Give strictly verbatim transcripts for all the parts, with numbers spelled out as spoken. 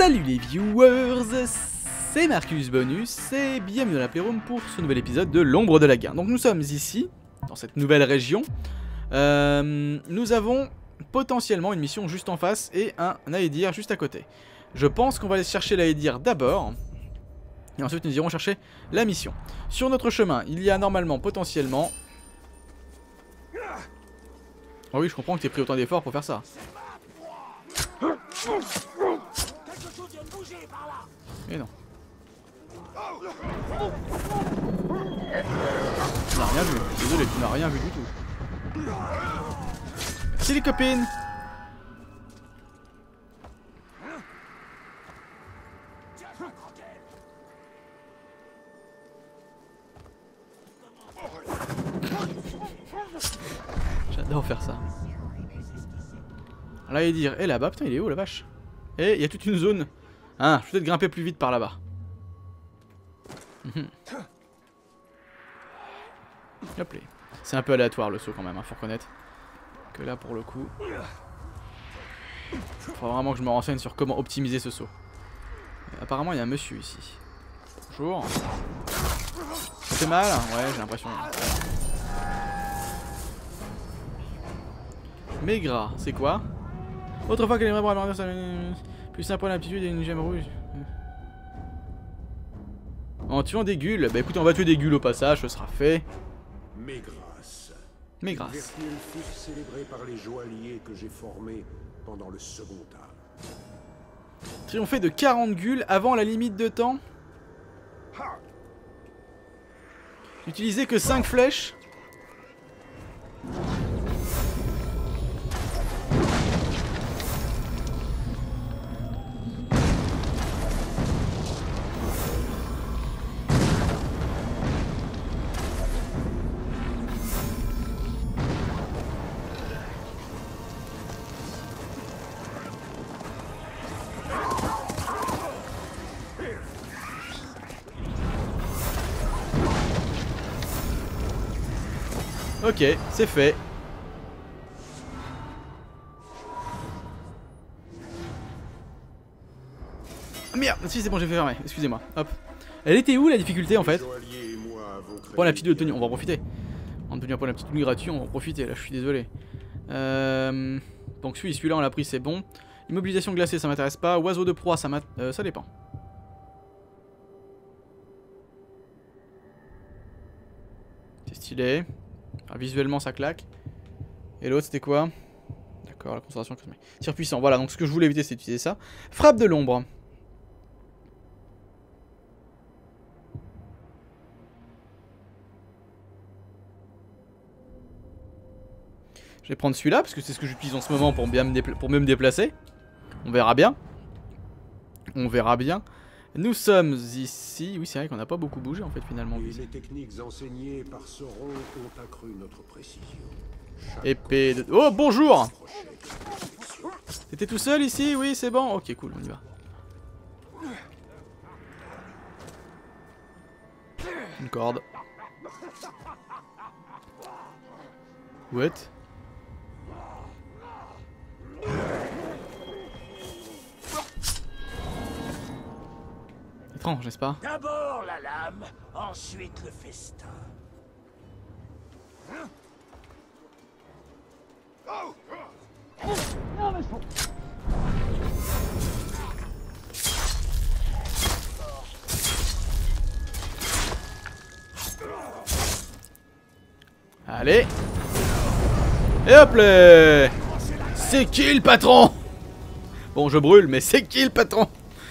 Salut les viewers, c'est Marcus Bonus et bienvenue dans la Playroom pour ce nouvel épisode de l'Ombre de la Guerre. Donc nous sommes ici, dans cette nouvelle région. Euh, nous avons potentiellement une mission juste en face et un Aedir juste à côté. Je pense qu'on va aller chercher l'Aedir d'abord. Et ensuite nous irons chercher la mission. Sur notre chemin, il y a normalement, potentiellement... Oh oui, je comprends que tu aies pris autant d'efforts pour faire ça. Mais non. Tu n'as rien vu. Désolé, tu n'as rien vu du tout. Merci les copines. J'adore faire ça. Là, il dire, et là-bas, putain, il est où la vache? Et il y a toute une zone. Ah, je vais peut-être grimper plus vite par là-bas. Hop là. C'est un peu aléatoire le saut quand même, hein, faut reconnaître. Que là, pour le coup, faut vraiment que je me renseigne sur comment optimiser ce saut. Et apparemment, il y a un monsieur ici. Bonjour. Ça fait mal? Ouais, j'ai l'impression. Maigrat, c'est quoi? Autrefois qu'elle aimerait voir ça, plus simple l'aptitude et une gemme rouge. En tuant des gueules, bah écoutez, on va tuer des gueules au passage, ce sera fait. Mégras. Mégras. Vertu elfique célébrée par les joailliers que j'ai formés pendant le second âge. Triompher de quarante gueules avant la limite de temps. N'utilisez que cinq flèches. Ok, c'est fait. Ah merde, si c'est bon, j'ai fait fermer, excusez-moi. Hop. Elle était où la difficulté en fait? Bon, la petite de tenue, on va en profiter. On va tenir pour la petite tenue gratuite, on va en profiter, là je suis désolé. Euh... Donc celui, celui-là on l'a pris, c'est bon. Immobilisation glacée, ça m'intéresse pas. Oiseau de proie, ça m'intéresse... Euh, ça dépend. C'est stylé. Ah, visuellement ça claque. Et l'autre c'était quoi? D'accord, la concentration cosmique. Tir puissant, voilà, donc ce que je voulais éviter c'est d'utiliser ça. Frappe de l'ombre. Je vais prendre celui-là parce que c'est ce que j'utilise en ce moment pour bien me pour mieux me déplacer. On verra bien. On verra bien. Nous sommes ici. Oui, c'est vrai qu'on n'a pas beaucoup bougé en fait finalement. Et les techniques enseignées par Sauron ont accru notre précision. Chaque Épée de... Oh, bonjour. T'étais tout seul ici? Oui, c'est bon. Ok, cool, on y va. Une corde. What? Étrange, n'est-ce pas? D'abord la lame, ensuite le festin. Allez. Et hop là. C'est qui le patron? Bon, je brûle, mais c'est qui le patron?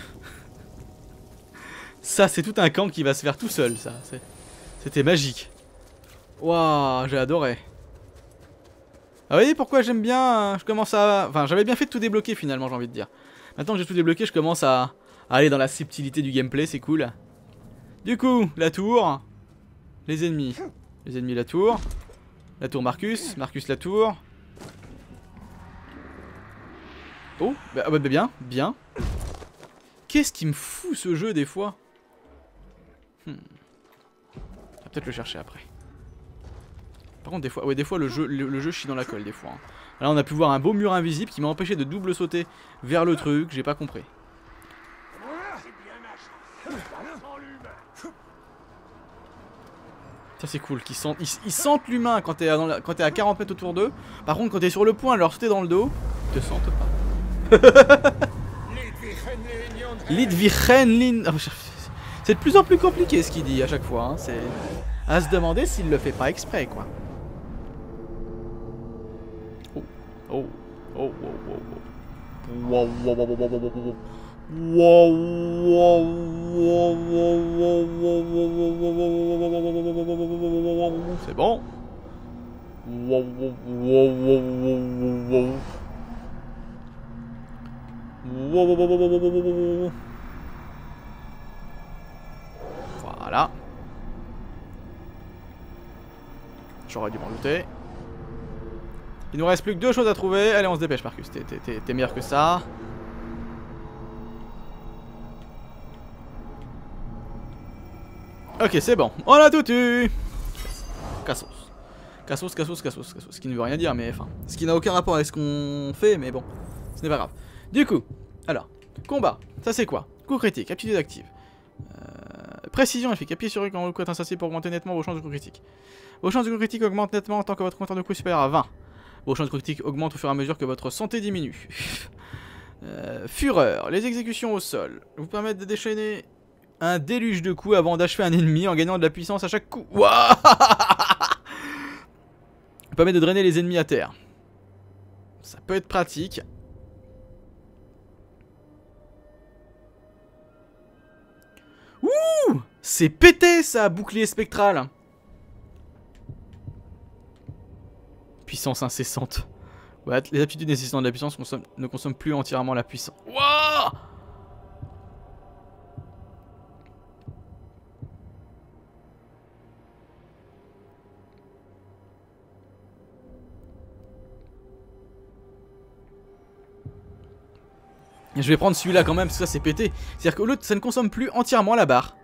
Ça, c'est tout un camp qui va se faire tout seul, ça. C'était magique. Waouh, j'ai adoré. Ah, vous voyez pourquoi j'aime bien... Je commence à... Enfin, j'avais bien fait de tout débloquer, finalement, j'ai envie de dire. Maintenant que j'ai tout débloqué, je commence à... à aller dans la subtilité du gameplay, c'est cool. Du coup, la tour. Les ennemis. Les ennemis, la tour. La tour Marcus. Marcus, la tour. Oh, bah, bah bien, bien. Qu'est-ce qui me fout ce jeu, des fois? Hmm. On va peut-être le chercher après. Par contre, des fois, ouais, des fois le jeu, le, le jeu chie dans la colle, des fois. Hein. Là, on a pu voir un beau mur invisible qui m'a empêché de double sauter vers le truc. J'ai pas compris. Ça c'est cool, qu'ils sentent, ils, ils sentent l'humain quand t'es à, à quarante mètres autour d'eux. Par contre quand t'es sur le point de leur sauter dans le dos, ils te sentent pas. Lidvichen. C'est de plus en plus compliqué ce qu'il dit à chaque fois. Hein. C'est à se demander s'il le fait pas exprès quoi. Oh, oh, oh, oh, oh, oh. Wow, wow, wow, wow, wow, wow, wow. Wow, wow, wow, wow, wow, wow. C'est bon. Wow, wow, wow, wow, wow. Wow, wow, wow, wow, wow, wow. Voilà. J'aurais dû m'en douter. Il nous reste plus que deux choses à trouver. Allez, on se dépêche, Marcus. T'es meilleur que ça. Ok, c'est bon. On a tout eu. Cassos. Cassos, cassos, cassos, cassos. Ce qui ne veut rien dire, mais enfin. Ce qui n'a aucun rapport avec ce qu'on fait, mais bon. Ce n'est pas grave. Du coup, alors. Combat. Ça, c'est quoi? Coup critique. Aptitude active. Euh, précision, il fait appuyer sur quand vous êtes insensible pour augmenter nettement vos chances de coup critique. Vos chances de coup critique augmentent nettement tant que votre compteur de coup est supérieur à vingt. Vos chances de coup critique augmentent au fur et à mesure que votre santé diminue. euh, fureur. Les exécutions au sol vous permettent de déchaîner un déluge de coups avant d'achever un ennemi en gagnant de la puissance à chaque coup. Waouh. Vous permet de drainer les ennemis à terre. Ça peut être pratique. Ouh, c'est pété ça, bouclier spectral. Puissance incessante. Ouais, les aptitudes nécessitant de la puissance consomment, ne consomment plus entièrement la puissance. Wouah. Je vais prendre celui-là quand même, parce que ça c'est pété. C'est-à-dire que l'autre, ça ne consomme plus entièrement la barre.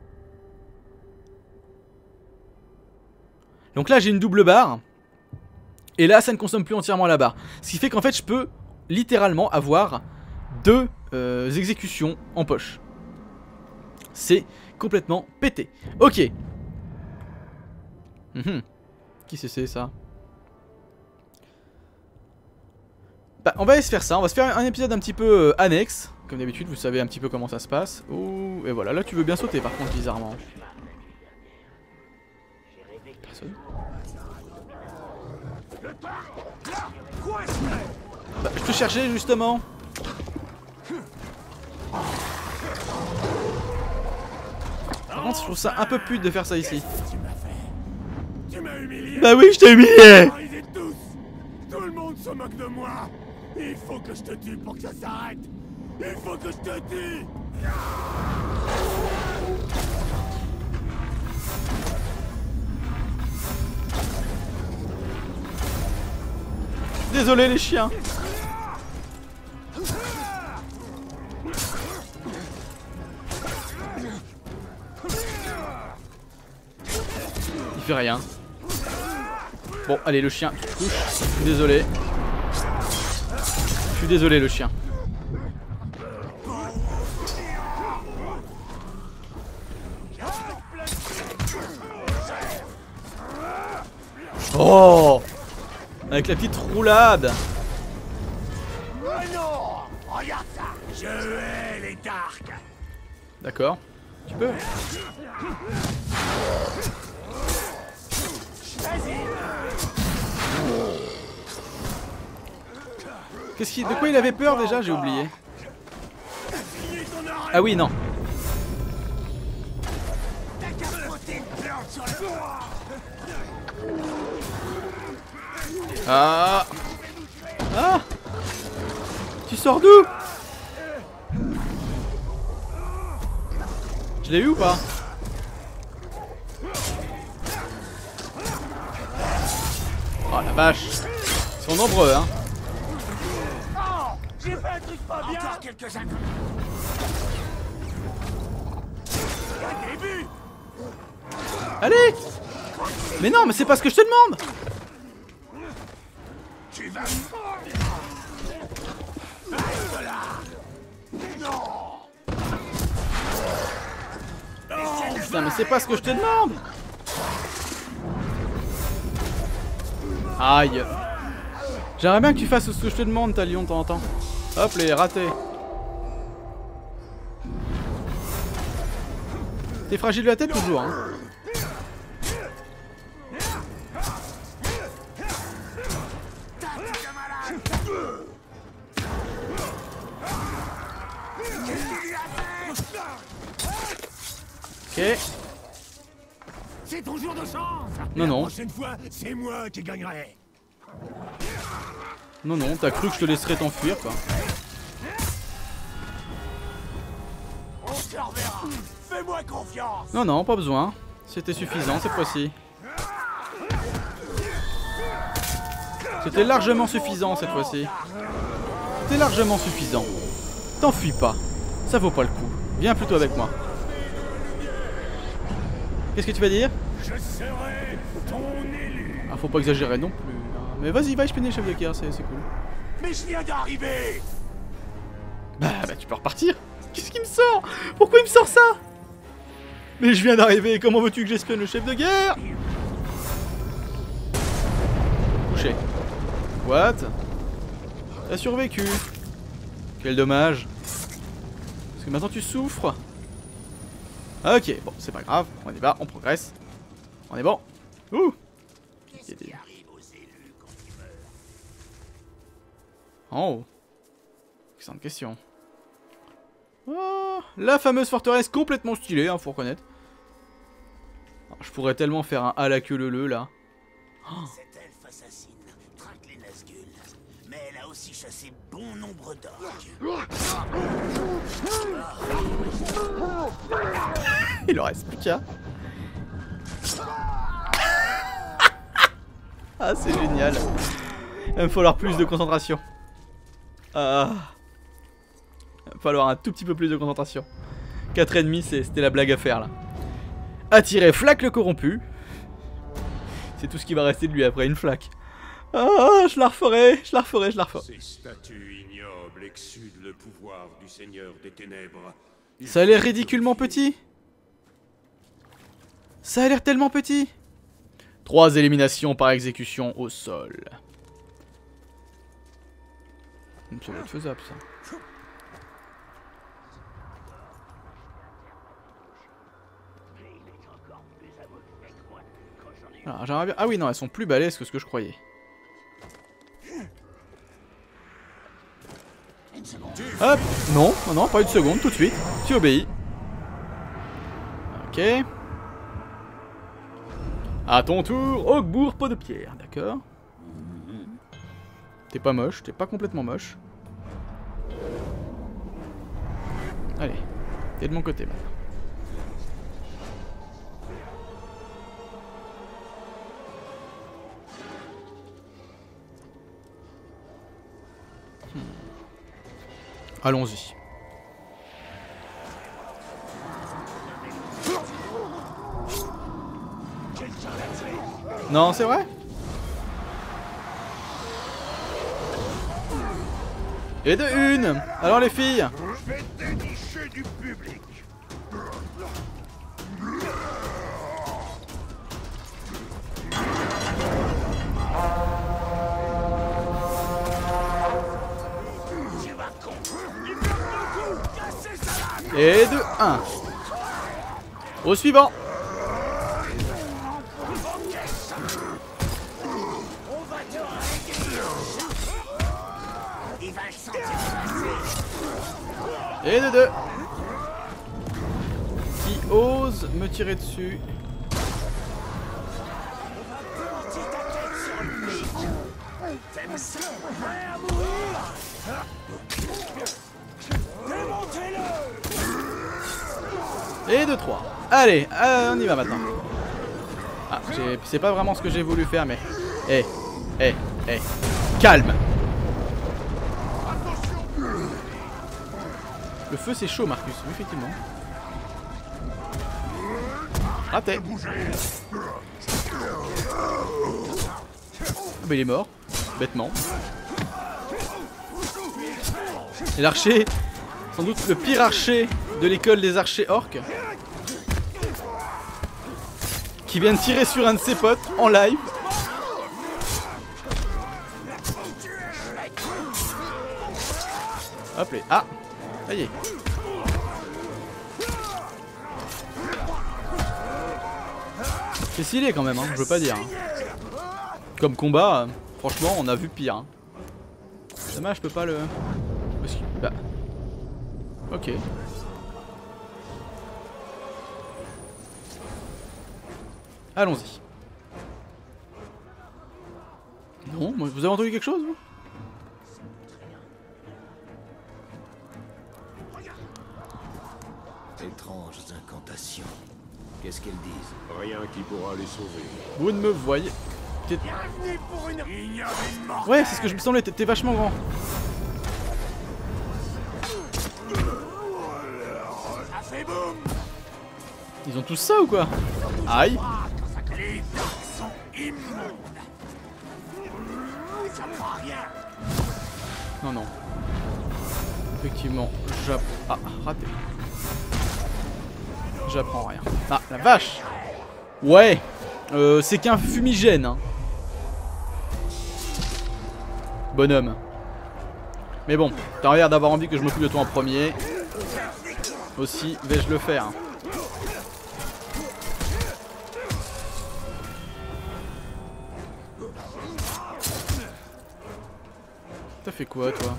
Donc là, j'ai une double barre. Et là, ça ne consomme plus entièrement la barre. Ce qui fait qu'en fait, je peux littéralement avoir deux euh, exécutions en poche. C'est complètement pété. Ok. Mmh. Qui c'est ça? Bah, on va aller se faire ça, on va se faire un épisode un petit peu euh, annexe. Comme d'habitude, vous savez un petit peu comment ça se passe. Oh, et voilà, là tu veux bien sauter par contre, bizarrement. Personne. Bah, je te cherchais justement. Par contre, je trouve ça un peu pute de faire ça ici. Bah oui, je t'ai humilié. Tout le monde se moque de moi. Il faut que je te tue pour que ça s'arrête. Il faut que je te tue. Désolé les chiens. Il fait rien. Bon, allez, le chien, tu te couches. Je suis désolé. Je suis désolé, le chien. Oh! Avec la petite roulade. Oh non! Regarde ça! Je hais les darks! D'accord. Tu peux. Qu'est-ce qu'il... De quoi il avait peur déjà? J'ai oublié. Ah oui, non. Ah. Ah. Tu sors d'où? Je l'ai eu ou pas? Oh la vache. Ils sont nombreux hein. J'ai fait un truc pas bien! Encore quelques-uns! Un début! Allez! Mais non, mais c'est pas ce que je te demande! Tu vas... Reste là! Non! Putain, mais c'est pas ce que je te demande! Aïe. J'aimerais bien que tu fasses ce que je te demande, Talion, de temps en temps. Hop, les ratés. T'es fragile de la tête toujours, hein. Ok. C'est ton jour de chance. Non, non. La prochaine fois, c'est moi qui gagnerai. Non, non, t'as cru que je te laisserais t'enfuir, quoi. On se reverra. Fais-moi confiance. Non, non, pas besoin. C'était suffisant cette fois-ci. C'était largement suffisant cette fois-ci. C'était largement suffisant. T'enfuis pas. Ça vaut pas le coup. Viens plutôt avec moi. Qu'est-ce que tu vas dire? Je serai ton élu. Ah, faut pas exagérer non plus. Hein. Mais vas-y, va, je pénètre chef de guerre, c'est cool. Mais je viens d'arriver. Bah, bah, tu peux repartir. Qu'est-ce qui me sort? Pourquoi il me sort ça? Mais je viens d'arriver, comment veux-tu que j'espionne le chef de guerre? Touché. What? T'as survécu. Quel dommage. Parce que maintenant tu souffres. Ok, bon, c'est pas grave. On y va, on progresse. On est bon. Ouh. Qu'est-ce qui arrive aux élus quand ils meurent? En haut. Excellente question. Oh, la fameuse forteresse complètement stylée, hein, faut reconnaître. Alors, je pourrais tellement faire un à la queue leu leu là. Oh. Cette elfe assassine traque les Nazgûl, mais elle a aussi chassé bon nombre d'orques. Il en reste plus qu'un. Ah, c'est génial. Il va me falloir plus de concentration. Ah. Il va me falloir un tout petit peu plus de concentration. quatre ennemis, c'était la blague à faire là. Attirer Flac le corrompu. C'est tout ce qui va rester de lui après, une flaque. Ah, je la referai, je la referai, je la referai. Ces statues ignobles exsudent le pouvoir du Seigneur des Ténèbres. Il Ça a l'air ridiculement petit. Ça a l'air tellement petit. Trois éliminations par exécution au sol. Ça va être faisable ça. Alors, j'aimerais bien... Ah oui non, elles sont plus balèzes que ce que je croyais. Hop. Non, non, non, pas une seconde, tout de suite. Tu obéis. Ok. À ton tour, Ogbourg, pot de pierre, d'accord. T'es pas moche, t'es pas complètement moche. Allez, t'es de mon côté maintenant. Hmm. Allons-y. Non, c'est vrai? Et de une. Alors les filles? Je vais dénicher du public. Et de un. Au suivant. Et de deux. Qui ose me tirer dessus? Et de trois. Allez, euh, on y va maintenant. Ah, c'est pas vraiment ce que j'ai voulu faire, mais... Eh, eh, eh. Calme. Le feu c'est chaud, Marcus, oui, effectivement. Raté. Ah bah il est mort, bêtement. Et l'archer, sans doute le pire archer de l'école des archers orques, qui vient de tirer sur un de ses potes en live. Hop les. Ah, ça y est. C'est stylé quand même, hein, je veux pas dire. Hein. Comme combat, euh, franchement, on a vu pire. Hein. Dommage, je peux pas le. Bah. Ok. Allons-y. Non, vous avez entendu quelque chose vous? Étranges incantations. Qu'est-ce qu'elles disent? Rien qui pourra les sauver. Vous ne me voyez. Bienvenue pour une ignominie. Ouais, c'est ce que je me semblais, t'es vachement grand. Ça fait boum. Ils ont tous ça ou quoi? Aïe. Les dents sont immondes. Ça prend rien. Non, non. Effectivement, j'apprends. Ah, raté. J'apprends rien. Ah, la vache. Ouais. Euh, c'est qu'un fumigène. Hein. Bonhomme. Mais bon, t'as l'air d'avoir envie que je m'occupe de toi en premier. Aussi, vais-je le faire. T'as fait quoi, toi?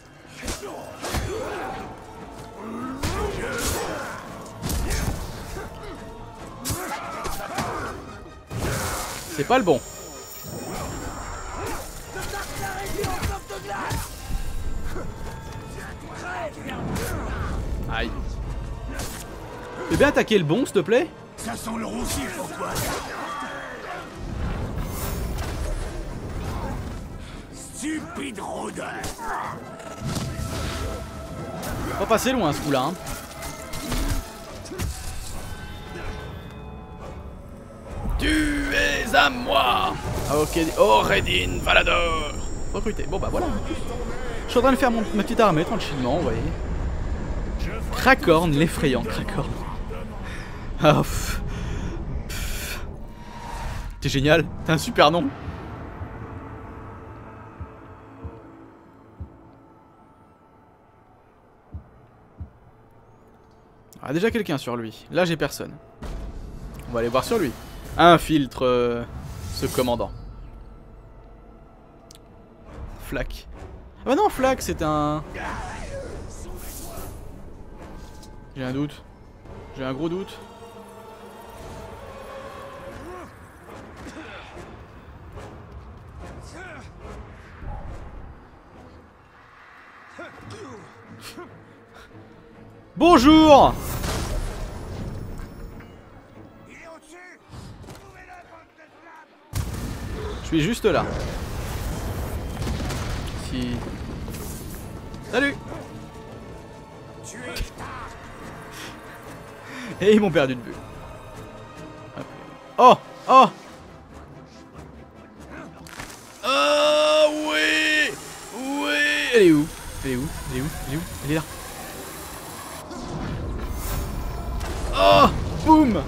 C'est pas le bon. Aïe. Fais bien attaquer le bon, s'il te plaît. Ça sent le roussi pour toi. Stupide rôdeur. Pas passer loin ce coup-là. Hein. Tu es à moi. Ok, Oredin Valador. Recruté. Bon bah voilà. Je suis en train de faire mon, ma petite armée tranquillement, vous voyez. Krakorn, l'effrayant Krakorn. Ah, pff. Pff. T'es génial, t'as un super nom. Ah, déjà quelqu'un sur lui. Là j'ai personne. On va aller voir sur lui. Infiltre euh, ce commandant. Flack. Ah bah non, Flack c'est un... J'ai un doute. J'ai un gros doute. Bonjour. Je suis juste là. Si... Salut. Et ils m'ont perdu de vue. Oh. Oh. Oh oui. Oui. Elle est où? Elle est où? Elle est où? Elle est où? Elle est là. Oh. Boum.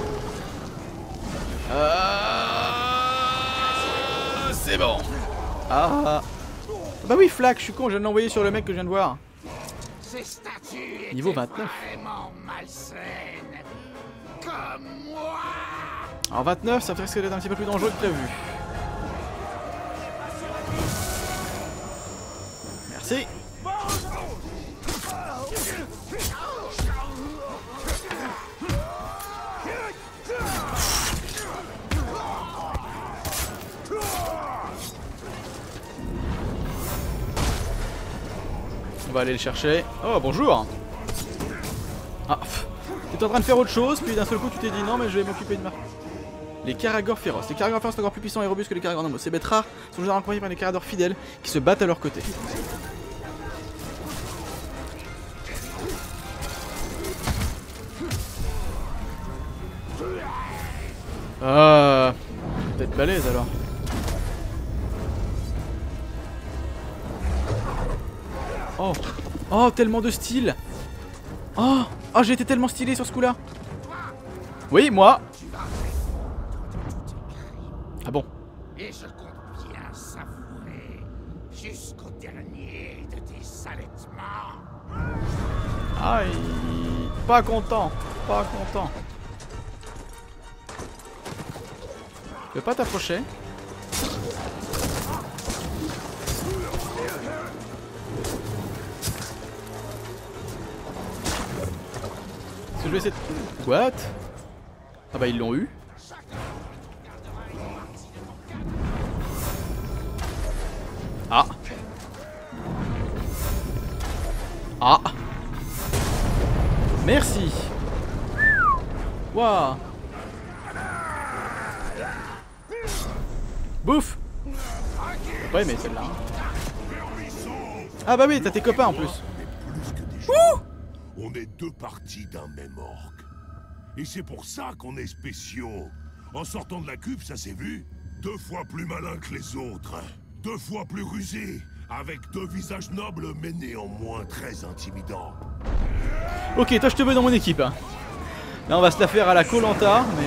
Euh... C'est bon. Ah. Bah oui, Flack, je suis con, je viens de l'envoyer sur le mec que je viens de voir. Niveau vingt-neuf. Alors vingt-neuf, ça risque d'être un petit peu plus dangereux que prévu. Merci. On va aller le chercher. Oh, bonjour. Ah, t'étais en train de faire autre chose, puis d'un seul coup tu t'es dit non mais je vais m'occuper de ma... Les Caragors féroces. Les Caragors féroces sont encore plus puissants et robustes que les Caragors normaux. Ces bêtes rares sont généralement accompagnés par des Caragors fidèles qui se battent à leur côté. Ah, peut-être balèze alors. Oh, oh, tellement de style. Oh, oh, j'ai été tellement stylé sur ce coup-là. Oui, moi. Ah bon? Et je compte bien savourer jusqu'au dernier de tes allaitements. Aïe. Pas content. Pas content. Tu veux pas t'approcher? Est-ce que je vais essayer de... What? Ah bah ils l'ont eu. Ah. Ah. Merci. Waouh. Bouffe. J'ai pas aimé celle-là. Ah bah oui, t'as tes copains en plus. Ouh. On est deux parties d'un même orc. Et c'est pour ça qu'on est spéciaux. En sortant de la cuve, ça s'est vu. Deux fois plus malin que les autres. Deux fois plus rusés. Avec deux visages nobles, mais néanmoins très intimidants. Ok, toi je te veux dans mon équipe. Hein. Là on va se la faire à la Koh-Lanta, mais...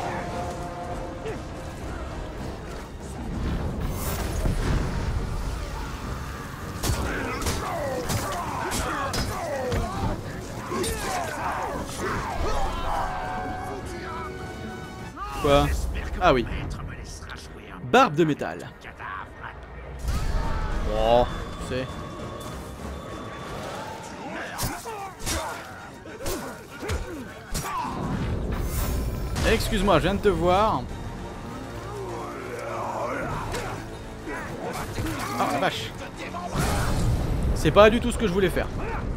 Quoi? Ah oui. Barbe de métal. Oh, tu sais. Excuse-moi, je viens de te voir. Ah la vache. C'est pas du tout ce que je voulais faire.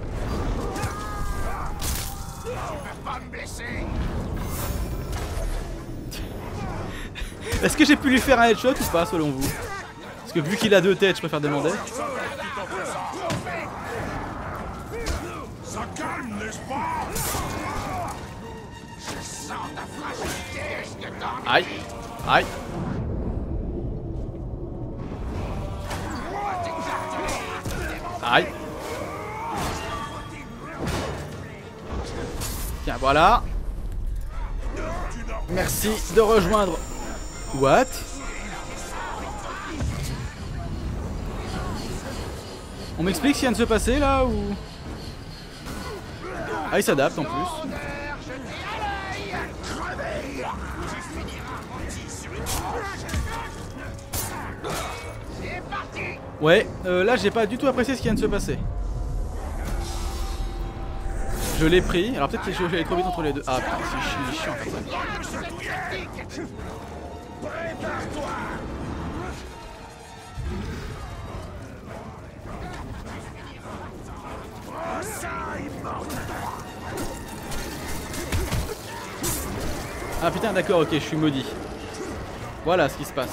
Est-ce que j'ai pu lui faire un headshot ou pas selon vous? Parce que vu qu'il a deux têtes, je préfère demander. Ça calme, n'est-ce pas? Aïe, aïe. Aïe. Tiens, voilà. Merci de rejoindre. What? On m'explique ce qui vient de se passer là ou... Ah, il s'adapte en plus. Ouais, euh, là j'ai pas du tout apprécié ce qui vient de se passer. Je l'ai pris, alors peut-être que je vais aller trop vite entre les deux. Ah putain, c'est chiant comme ça. Ah putain, d'accord, ok, je suis maudit. Voilà ce qui se passe.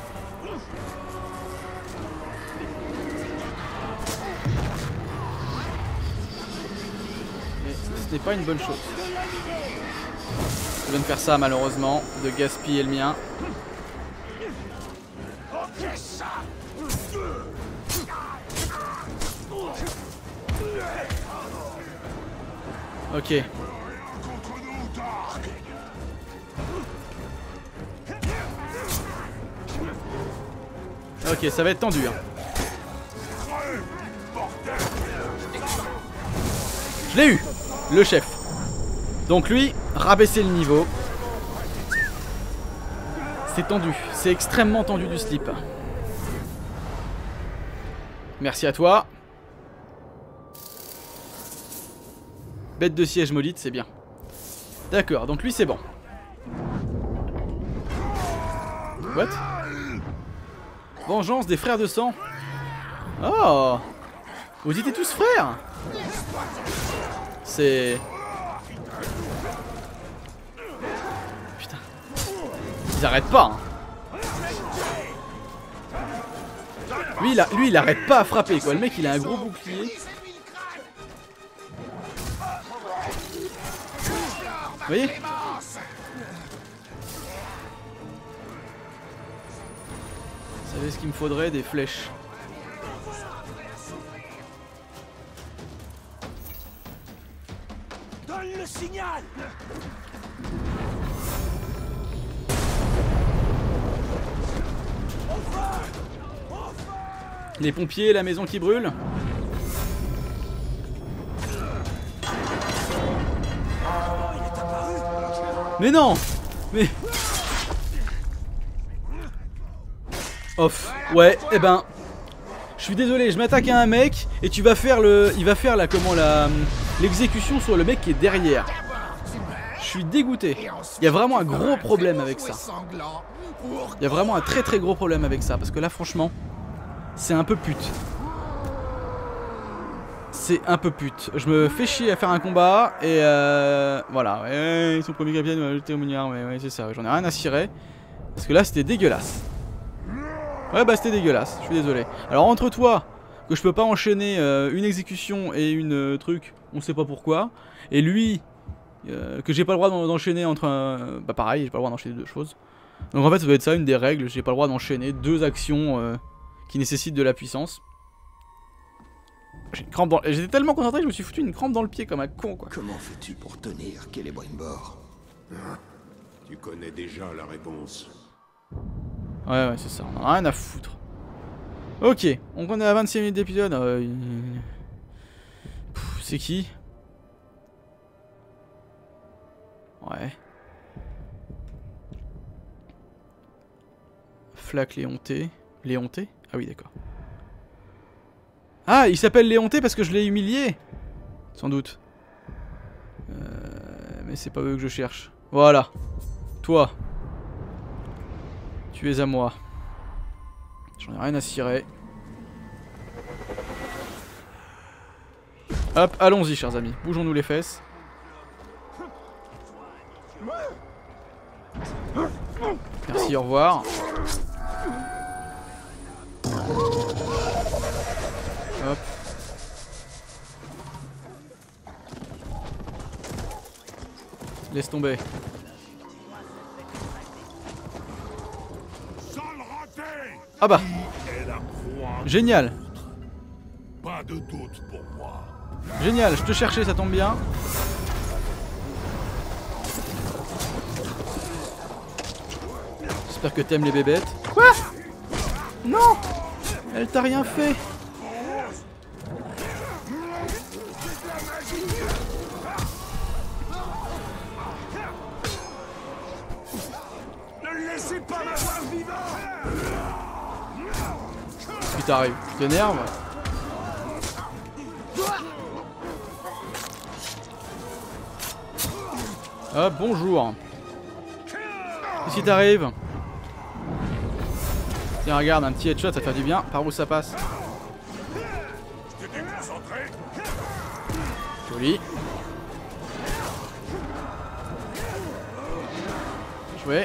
Mais ce n'est pas une bonne chose. Je viens de faire ça malheureusement, de gaspiller le mien. Ok. Ok, ça va être tendu. Hein. Je l'ai eu, le chef. Donc lui, rabaisser le niveau. C'est tendu, c'est extrêmement tendu du slip. Merci à toi. Bête de siège maudite, c'est bien. D'accord, donc lui c'est bon. What? Vengeance des frères de sang. Oh! Vous étiez tous frères? C'est... Putain. Ils arrêtent pas. Hein. Lui, il a... Lui, il arrête pas à frapper, quoi. Le mec, il a un gros bouclier. Vous voyez? Vous savez ce qu'il me faudrait? Des flèches. Donne le signal. Les pompiers, la maison qui brûle. Mais non. Mais... Off. Ouais, eh ben... Je suis désolé, je m'attaque à un mec et tu vas faire le... Il va faire la... Comment la... L'exécution sur le mec qui est derrière. Je suis dégoûté. Il y a vraiment un gros problème avec ça. Il y a vraiment un très très gros problème avec ça. Parce que là franchement, c'est un peu pute. C'est un peu pute. Je me fais chier à faire un combat et euh... voilà. Ouais, ils sont premiers capitaines, on va jeter au milliard. Ouais, ouais, c'est ça. Ouais, j'en ai rien à cirer. Parce que là c'était dégueulasse. Ouais bah c'était dégueulasse, je suis désolé. Alors entre toi, que je peux pas enchaîner euh, une exécution et une euh, truc, on sait pas pourquoi. Et lui, euh, que j'ai pas le droit d'enchaîner entre un... Bah pareil, j'ai pas le droit d'enchaîner deux choses. Donc en fait ça doit être ça, une des règles, j'ai pas le droit d'enchaîner deux actions euh, qui nécessitent de la puissance. J'ai une crampe dans... J'étais tellement concentré que je me suis foutu une crampe dans le pied comme un con quoi. Comment fais-tu pour tenir Celebrimbor? Hein? Tu connais déjà la réponse. Ouais ouais c'est ça, on en a rien à foutre. Ok, donc on est à vingt-six minutes d'épisode. Euh... C'est qui? Ouais. Flac Léonté. Léonté? Ah oui d'accord. Ah il s'appelle Léonté parce que je l'ai humilié. Sans doute. Euh... Mais c'est pas eux que je cherche. Voilà. Toi. Tu es à moi. J'en ai rien à cirer. Hop, allons-y chers amis. Bougeons-nous les fesses. Merci, au revoir. Hop. Laisse tomber. Ah bah. Génial. Pas de doute pour moi. Génial, je te cherchais, ça tombe bien. J'espère que t'aimes les bébêtes. Quoi? Non. Elle t'a rien fait. Ne laissez pas m'avoir vivant. Qu'est-ce qui t'arrive? Tu t'énerves? Ah bonjour. Qu'est-ce qui t'arrive? Tiens regarde, un petit headshot ça fait du bien. Par où ça passe? Joli. Joué.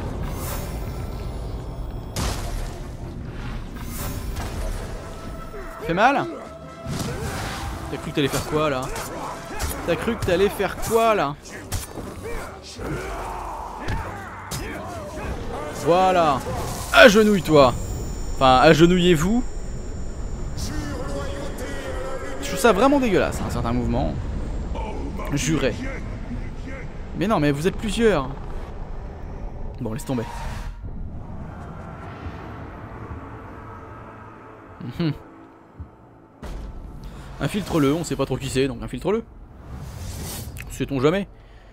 Fait mal? T'as cru que t'allais faire quoi là? T'as cru que t'allais faire quoi là? Voilà. Agenouille-toi. Enfin, agenouillez-vous. Je trouve ça vraiment dégueulasse, un certain mouvement. Juré. Mais non, mais vous êtes plusieurs. Bon, laisse tomber. Mmh. Infiltre-le, on sait pas trop qui c'est, donc infiltre-le. Sait-on jamais.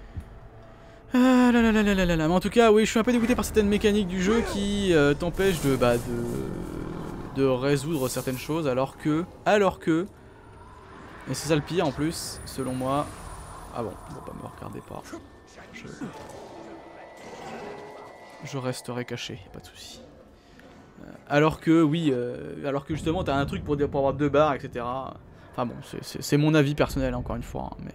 Ah là là là là là là là. Mais en tout cas, oui, je suis un peu dégoûté par certaines mécaniques du jeu qui euh, t'empêchent de, bah, de, de résoudre certaines choses, alors que, alors que, et c'est ça le pire en plus, selon moi. Ah bon, bon bah me regardez pas. Je, je resterai caché, pas de souci. Euh, alors que, oui, euh, alors que justement, t'as un truc pour, pour avoir deux barres, et cetera. Enfin bon, c'est mon avis personnel encore une fois, hein, mais.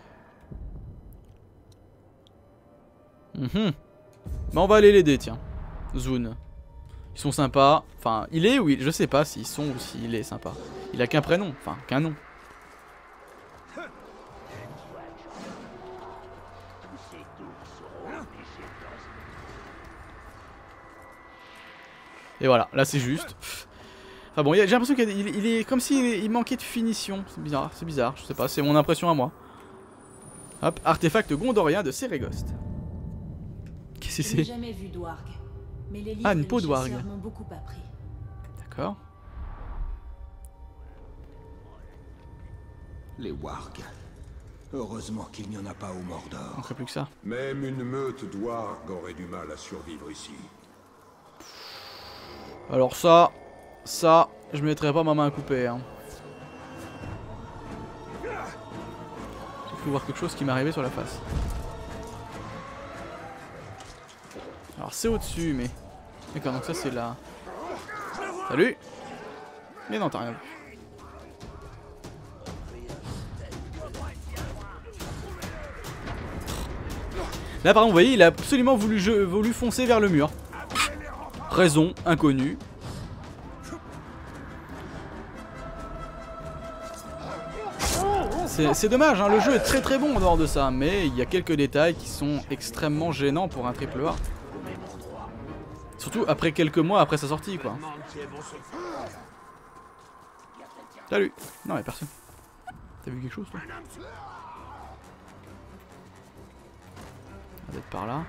Mmh. Bah on va aller l'aider tiens. Zune. Ils sont sympas. Enfin, il est ou il... Je sais pas s'ils sont ou s'il est sympa. Il a qu'un prénom. Enfin, qu'un nom. Et voilà, là c'est juste. Enfin bon, j'ai l'impression qu'il il, il est comme s'il il manquait de finition. C'est bizarre, c'est bizarre. Je sais pas, c'est mon impression à moi. Hop, artefact gondorien de Seregost. Qu'est-ce que c'est? Jamais vu Dwarg, mais les livres ah, une peau de Dwarg. m'ont beaucoup appris. D'accord. Les wargs. Heureusement qu'il n'y en a pas au Mordor. On ferait plus que ça. Même une meute d'Warg aurait du mal à survivre ici. Alors ça, ça, je mettrai pas ma main à couper. Hein. J'ai cru voir quelque chose qui m'est arrivé sur la face. Alors c'est au-dessus, mais... D'accord, donc ça c'est là. Salut. Mais non, t'as rien vu. Là par exemple, vous voyez, il a absolument voulu, je, voulu foncer vers le mur. Raison inconnue. C'est dommage, hein, le jeu est très très bon en dehors de ça, mais il y a quelques détails qui sont extrêmement gênants pour un triple A. Surtout après quelques mois après sa sortie, quoi. Salut. Non, y'a personne. T'as vu quelque chose, toi? On va être par là.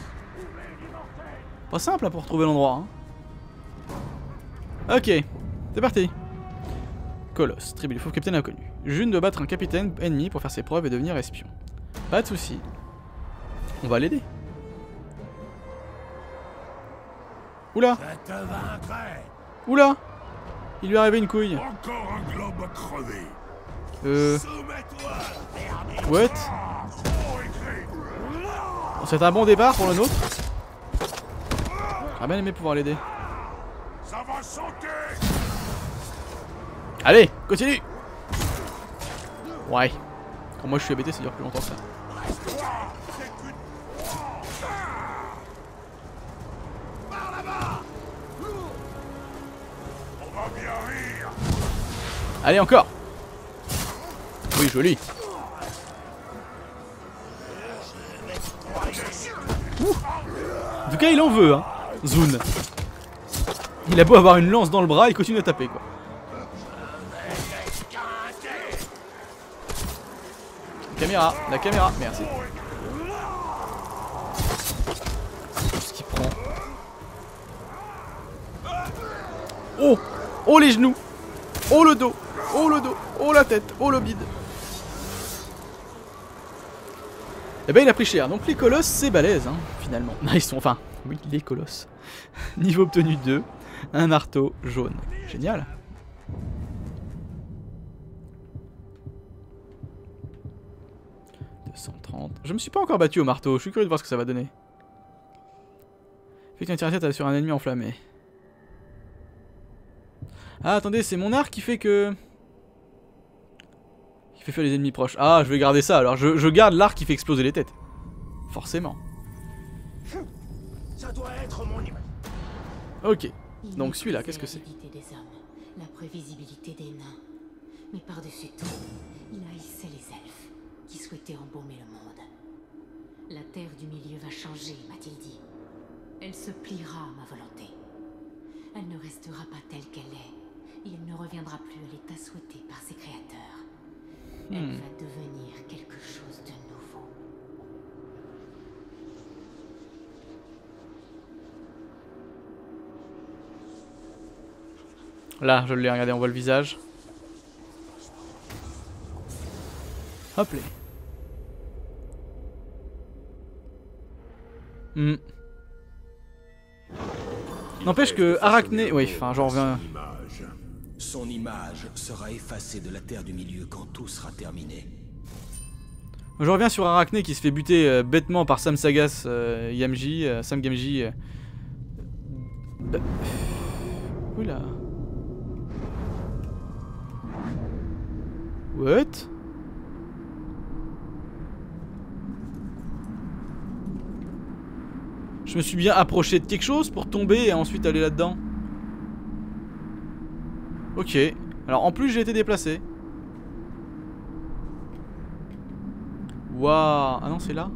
Pas simple hein, pour trouver l'endroit. Hein. Ok, c'est parti. Colosse, tribu du fauve capitaine inconnu. June doit battre un capitaine ennemi pour faire ses preuves et devenir espion. Pas de soucis. On va l'aider. Oula. Oula. Il lui est arrivé une couille. Encore un globe à crever. Euh... What? C'est un bon départ pour le nôtre. J'aurais bien aimé pouvoir l'aider. Ça va sauter. Allez, continue. Ouais. Quand moi je suis embêté, ça dure plus longtemps que ça. Allez, encore. Oui, joli. Ouh. En tout cas, il en veut, hein, Zune. Il a beau avoir une lance dans le bras, il continue à taper, quoi. La caméra, la caméra, merci. Ce qu'il prend. Oh, oh les genoux. Oh le dos, oh le dos, oh la tête, oh le bide. Eh ben il a pris cher, donc les colosses c'est balèze hein, finalement. Ils sont, enfin, oui les colosses. Niveau obtenu deux, un marteau jaune. Génial. deux cent trente. Je me suis pas encore battu au marteau, je suis curieux de voir ce que ça va donner. Fait qu'un tir-à-tête sur un ennemi enflammé. Ah attendez, c'est mon arc qui fait que... Qui fait faire les ennemis proches. Ah, je vais garder ça, alors je, je garde l'arc qui fait exploser les têtes. Forcément. Ça doit être mon image. Ok, donc celui-là, qu'est-ce que c'est? Des hommes, la prévisibilité des nains. Mais par-dessus tout, il haïssait les elfes, qui souhaitaient embaumer le monde. La terre du milieu va changer, m'a-t-il dit. Elle se pliera à ma volonté. Elle ne restera pas telle qu'elle est. Et elle ne reviendra plus à l'état souhaité par ses créateurs. Elle Hmm. va devenir quelque chose de nouveau. Là, je l'ai, regardé, on voit le visage. Hop là. Hmm. N'empêche que Arachné... Oui, enfin j'en reviens... Son image sera effacée de la Terre du Milieu quand tout sera terminé. Je reviens sur Arachné qui se fait buter euh, bêtement par Sam Sagas, euh, Gamgee, euh, Sam Gamgee. Euh... Bah... Oula. What? Je me suis bien approché de quelque chose pour tomber et ensuite aller là-dedans. Ok. Alors en plus j'ai été déplacé. Waouh. Ah non c'est là.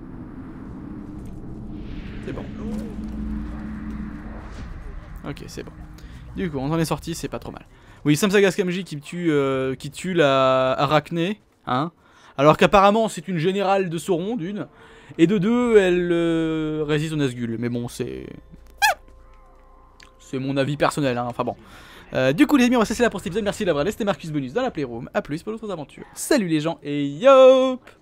C'est bon. Ok c'est bon. Du coup on en est sorti, c'est pas trop mal. Oui, Sam Sagas Gamgee qui tue, euh, qui tue la Arachné. Hein. Alors qu'apparemment c'est une générale de Sauron d'une. Et de deux elle euh, résiste au Nazgûl. Mais bon c'est... C'est mon avis personnel hein. Enfin bon. Euh, du coup les amis, on va se laisser là pour cet épisode. Merci d'avoir laissé Marcus Bonus dans la Playroom. A plus pour d'autres aventures. Salut les gens et yop.